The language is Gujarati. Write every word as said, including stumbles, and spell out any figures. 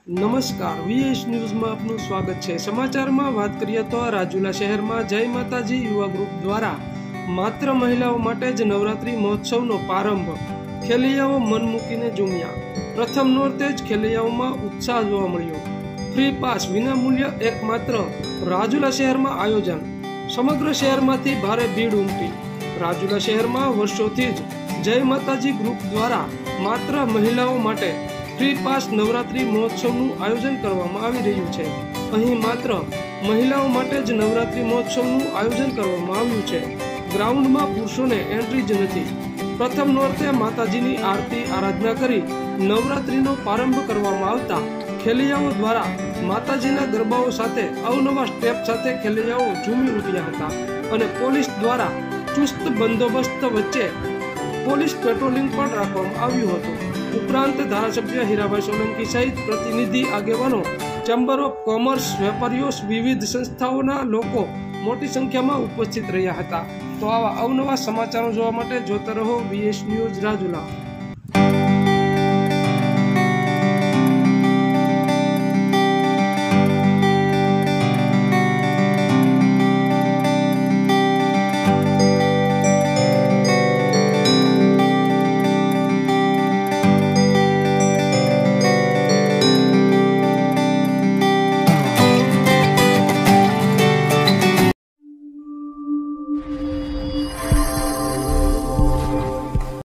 નમસ્કાર, વીએસ ન્યૂઝમાં આપનું સ્વાગત છે। સમાચારમાં વાત કરીએ તો રાજુલા શહેરમાં જય માતાજી યુવા ગ્રુપ દ્વારા માત્ર મહિલાઓ માટે જ નવરાત્રી મહોત્સવનો પ્રારંભ। ખેલૈયાઓ મન મૂકીને ઝૂમ્યા। પ્રથમ નોરતે જ ખેલૈયાઓમાં ઉત્સાહ જોવા મળ્યો। ફ્રી પાસ વિનામૂલ્ય એકમાત્ર રાજુલા શહેરમાં આયોજન। સમગ્ર શહેરમાંથી ભારે ભીડ ઉમટી। રાજુલા શહેરમાં વર્ષોથી જ જય માતાજી ગ્રુપ દ્વારા માત્ર મહિલાઓ માટે ફ્રી પાસ નવરાત્રી મહોત્સવનું આયોજન કરવામાં આવી રહ્યું છે। અહીં માત્ર મહિલાઓ માટે જ નવરાત્રી મહોત્સવનું આયોજન કરવામાં આવ્યું છે। ગ્રાઉન્ડમાં પુરુષોને એન્ટ્રી જ નથી। પ્રથમ નોરતે માતાજીની આરતી આરાધના કરી નવરાત્રીનો પ્રારંભ કરવામાં આવતા ખેલૈયાઓ દ્વારા માતાજીના ગરબાઓ સાથે અવનવા સ્ટેપ સાથે ખેલૈયાઓ ઝૂમી ઉઠ્યા હતા અને પોલીસ દ્વારા ચુસ્ત બંદોબસ્ત વચ્ચે પોલીસ પેટ્રોલિંગ પણ રાખવામાં આવ્યું હતું। ઉપરાંત ધારાસભ્ય હીરાભાઈ સોલંકી સહિત પ્રતિનિધિ આગેવાનો, ચેમ્બર ઓફ કોમર્સ, વેપારીઓ, વિવિધ સંસ્થાઓના લોકો મોટી સંખ્યામાં ઉપસ્થિત રહ્યા હતા। તો આવા અવનવા સમાચારો જોવા માટે જોતા રહો વીએસ ન્યૂઝ રાજુલા।